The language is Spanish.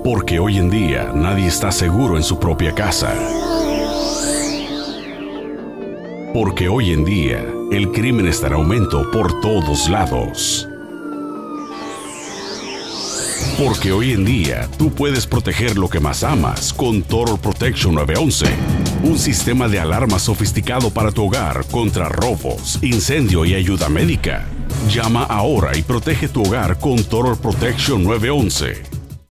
Porque hoy en día nadie está seguro en su propia casa. Porque hoy en día el crimen está en aumento por todos lados. Porque hoy en día tú puedes proteger lo que más amas con Total Protection 911. Un sistema de alarma sofisticado para tu hogar contra robos, incendio y ayuda médica. Llama ahora y protege tu hogar con Total Protection 911.